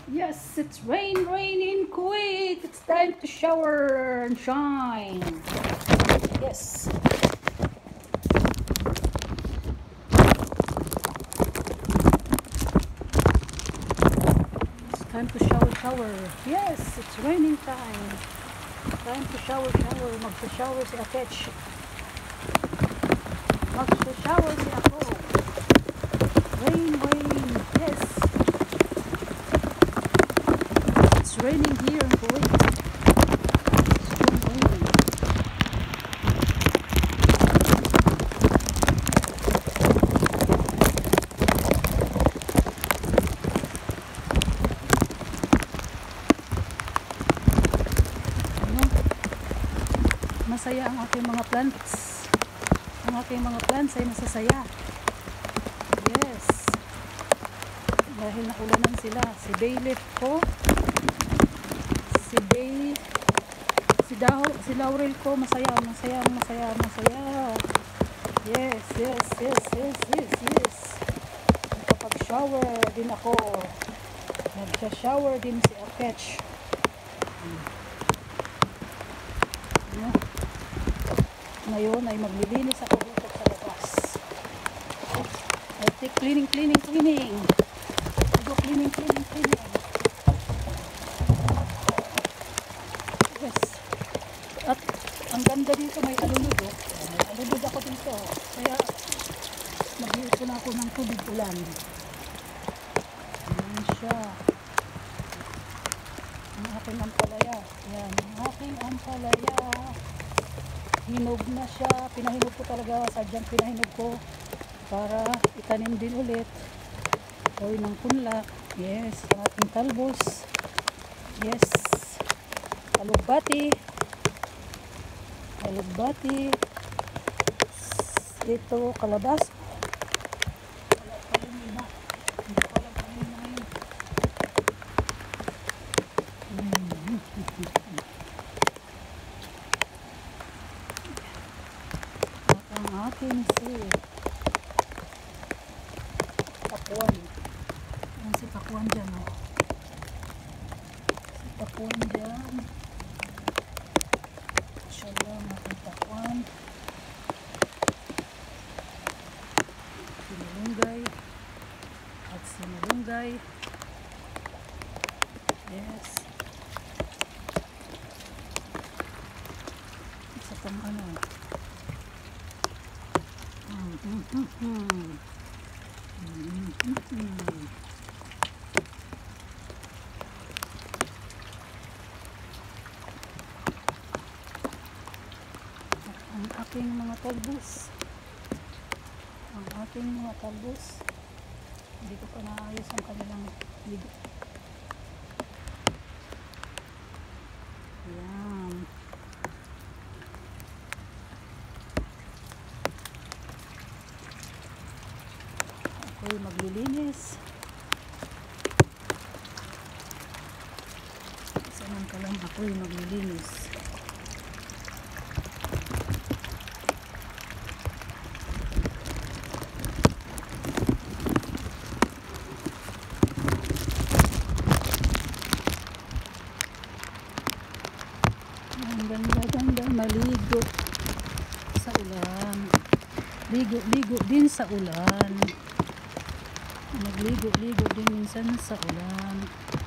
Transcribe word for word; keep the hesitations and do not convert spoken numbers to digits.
Yes, it's rain, rain in Kuwait. It's time to shower and shine. Yes. It's time to shower, shower. Yes, it's raining time. Time to shower, shower. Magsa-shower si Akech. Magsa-shower si ako. Rain, rain. Yes. It's raining here in Kuwait. It's still raining. Ano? Masaya ang aking mga plants. Ang aking mga plants ay masasaya. Yes. Dahil nakulanan sila. Si Bailiff ko. Si Bay. Si Daho. Si Laurel ko. Masaya. Masaya. Masaya. Masaya. Yes. Yes. Yes. Yes. Yes. Yes. Nakapag-shower din ako. Nag-shower din si Akech. Ano? Ngayon ay maglilinis ako dito sa labas. I take cleaning, cleaning, cleaning. I go cleaning, cleaning, cleaning. Yes. At ang ganda dito, may alulod. Oh. May alulod ako dito. Kaya mag-iipon ako ng tubig ulan. Ayan siya. Ang aking ampalaya. Ayan, ang aking ampalaya. Hinog na siya. Pinahinog ko talaga. Sadyang pinahinog ko para itanim din ulit. Gawin ng punla. Yes. Ang ating talbos. Yes. Kalugbati. Kalugbati. Ito, kalabas. Wala pa rin iba. Hindi ko alam pa rin na yun. At ang ating si Pakuan. Ayan si Pakuan dyan, oh. Si Pakuan dyan. Siya lang ating Pakuan. Sinulunggay. At sinulunggay. Yes. Isa pang ano. Mm, mm, mm, mm. Mm, mm, mm. At ang aking mga talbos. Ang aking mga talbos. Hindi ko pa naayos ang kanilang ligo. Ayan. Ako'y maglilinis. Samantalang ako'y maglilinis. Ang ganda-ganda maligo sa ulan. Ligo-ligo din sa ulan. Magligo-ligo din minsan sa ulan.